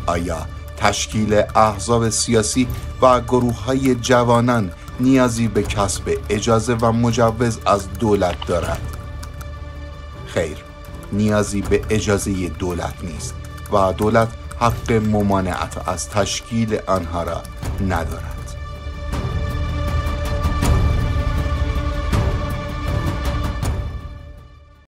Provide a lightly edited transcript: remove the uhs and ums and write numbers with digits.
آیا تشکیل احزاب سیاسی و گروه‌های جوانان نیازی به کسب اجازه و مجوز از دولت دارد؟ خیر، نیازی به اجازه دولت نیست و دولت حق ممانعت از تشکیل آنها را ندارد.